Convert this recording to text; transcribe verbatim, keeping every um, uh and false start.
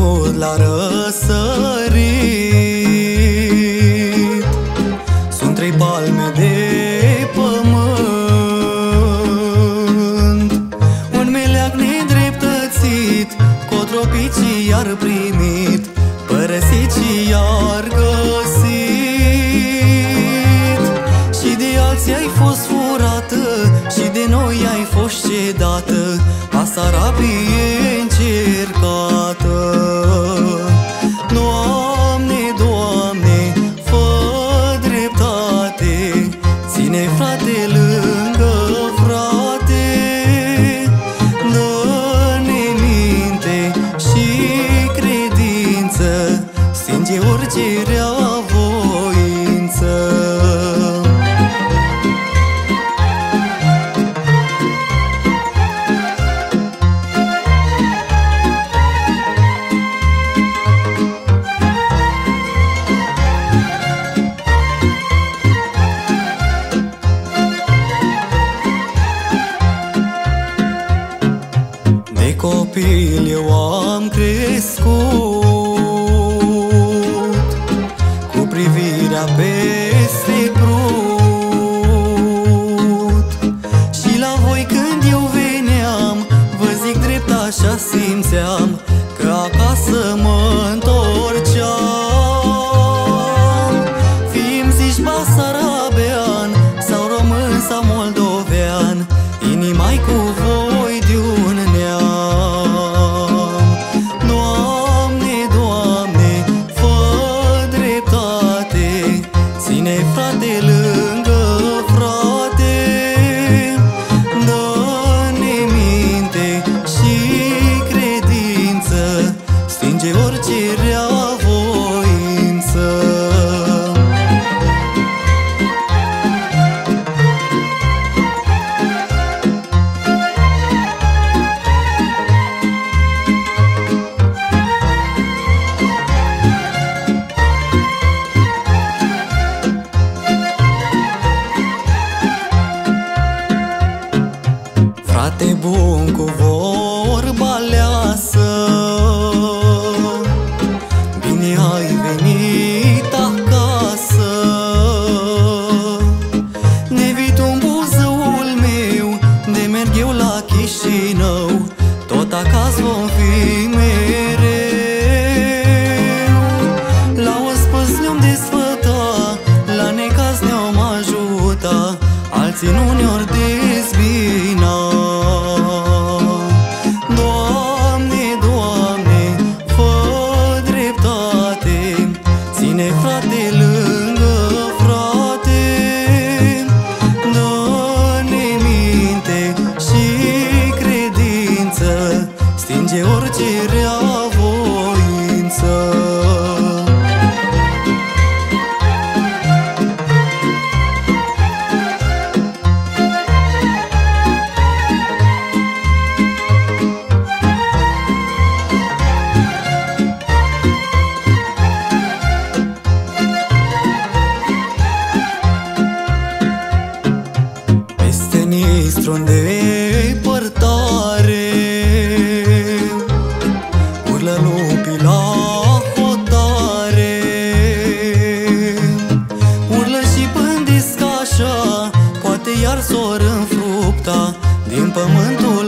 văzut la răsărit. Sunt trei palme de pământ, un meleag nedreptățit, cotropit și iar primit, părăsit și iar găsit. Și de alții ai fost furată, și de noi ai fost cedată, Basarabie încercată. Doamne, Doamne, fă dreptate, ține frate lângă frate, dă-ne minte și credință, stinge orice rea voință. De copil eu am crescut cu privirea peste prut, și la voi când eu veneam, vă zic drept așa simțeam, că acasă mă întorceam. Fii-mi zici basarabean sau român sau moldovean, inima-i cu voi de un neam. Doamne, Doamne, fă dreptate, ține frate lângă frate, dă-ne minte și credință, stinge orice rea voință. Frate bun cu vorba leasă, bine ai venit acasă. Nevit un buzăul meu, de merg eu la Chișinău, tot acasă vom fi mereu. La ospăți ne-om desfăta, la necaz ne-om ajuta, alții nu ne-or dezbina. Doamne, Doamne, fă dreptate, ține frate lângă frate, dă-ne minte și credință, stinge orice rea voință. Peste Nistru îndepărtare, urlă lupii la hotare, urlă și pândisc așa, poate iar s-or înfrupta din pământul